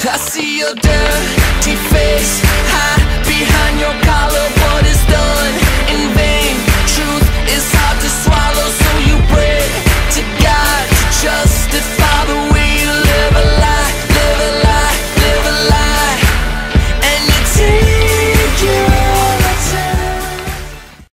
I see your dirty face hide behind your collar.